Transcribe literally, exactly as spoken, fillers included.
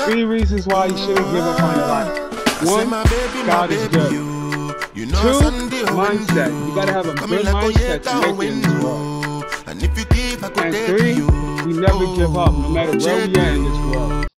Three reasons why you shouldn't give up on your life. One, God is good. Two, mindset. You gotta have a good mindset to make it in this world. And three, we never give up, no matter where we are in this world.